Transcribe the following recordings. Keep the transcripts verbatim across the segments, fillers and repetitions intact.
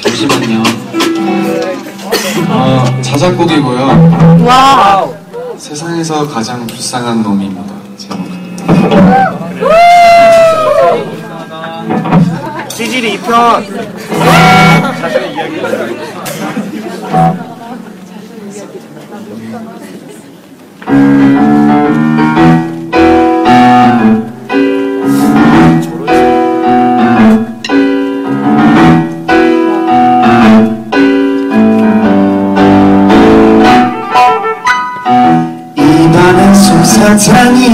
잠시만요. 어, 자작곡이고요. 와. 세상에서 가장 불쌍한 놈입니다. 제목. 지질이 이 편. 자신의 이야기. 입안에 솜사탕이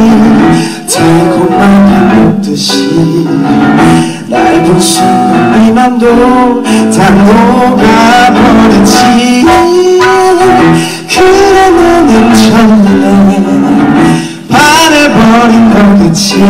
달콤하게 먹듯이 날 본 순간 이 맘도 다 녹아버렸지. 그래 너는 첫눈에 반해버린 거겠지.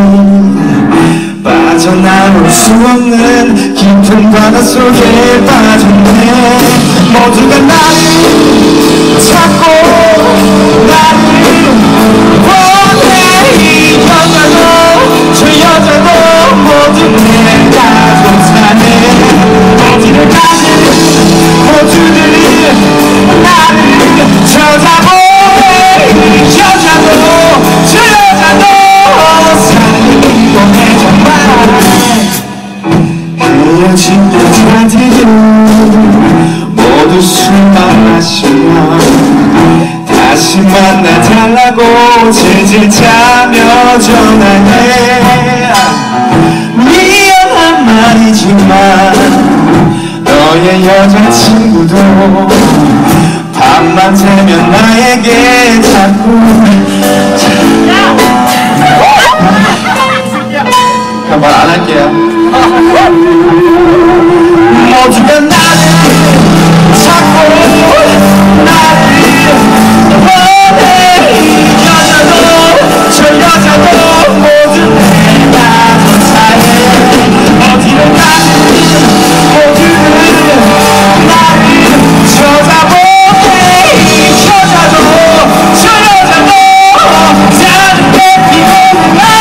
빠져나올 수 없는 깊은 바닷속에 빠졌네. 모두가 나를 찾고 나를 원해. 이 여자도 저 여자도 모두 내가 좋다네. 어디를 가든 모두들이 나를 쳐다보네. 이 여자도 저 여자도 사랑이 원해 정말. 헤어진 여자들은 모두 술만 마시며 다시 만나달라고 질질 짜며 전화해. 미안한 말이지만 너의 여자친구도 밤만 새면 나에게 자꾸 그냥 말 안 할게요. 모두가 나를 찾고 나를 원해. 이 여자도 저 여자도 모두 내가 좋다해. 어디를 가든 모두들 나를 쳐다보네. 이 여자도 저 여자도 다른 데 피우나.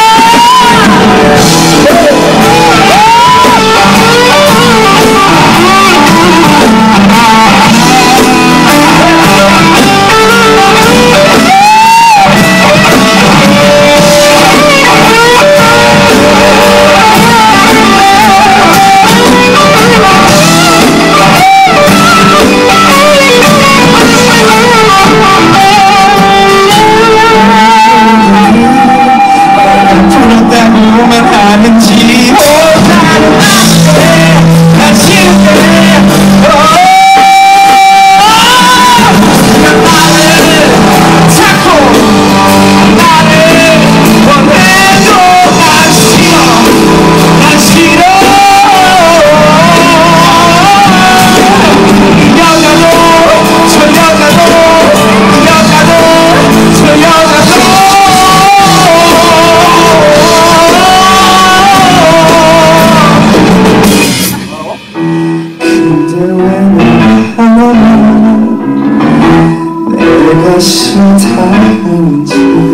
내가 싫다는지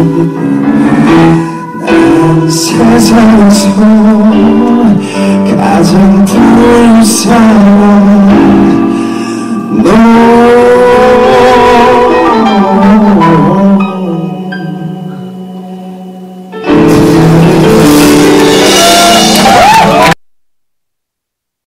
난 세상에서 가장 불쌍한